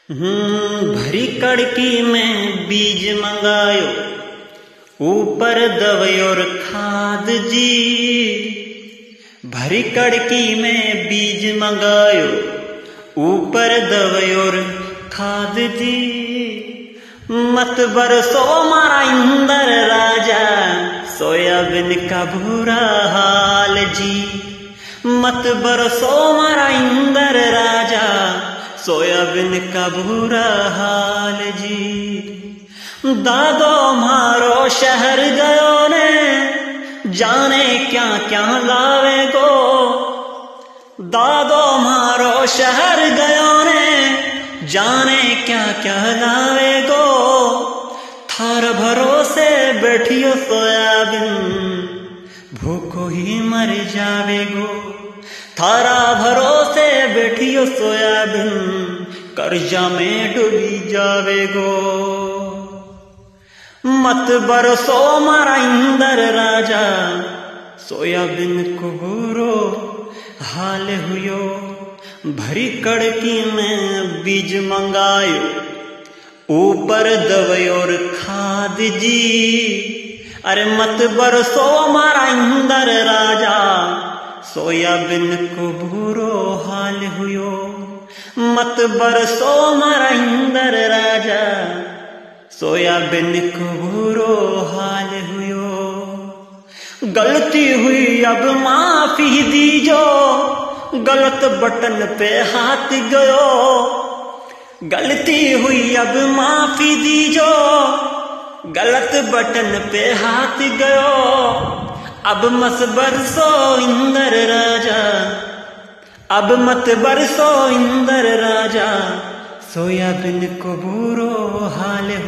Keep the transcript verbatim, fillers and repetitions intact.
हम्म भरी कड़की में बीज मंगायो, ऊपर दवयोर खाद जी। भरी कड़की में बीज मंगायो, ऊपर दवयोर खाद जी। मत बरसो मारा इंदर राजा, सोयाबीन का बुरा हाल जी। मत बरसो मारा इंदर राजा, सोयाबीन का बुरा हाल जी। दादो मारो शहर गयो ने, जाने क्या क्या लावे गो। दादो मारो शहर गयो ने, जाने क्या क्या लावे गो। थार भरोसे बैठियो सोयाबीन, भूखो ही मर जावे गो। थारा भरोसे बैठियो सोयाबीन, कर्जा में डूबी जावे गो। मत बरसो मारा इंदर राजा, सोयाबीन को बुरो हाल हुयो। भरी कड़की में बीज मंगायो, ऊपर दवयोर खाद जी। अरे मत बरसो मारा इंदर राजा, सोयाबीन को बुरो हाल हुयो। मत बरसो मारा इंदर राजा, सोयाबीन को बुरो हाल हुयो। गलती हुई अब माफी दीजो, गलत बटन पे हाथ गयो। गलती हुई अब माफी दीजो, गलत बटन पे हाथ गयो। अब मत बरसो इंदर राजा, अब मत बरसो इंदर राजा, सोयाबीन को बुरो हाल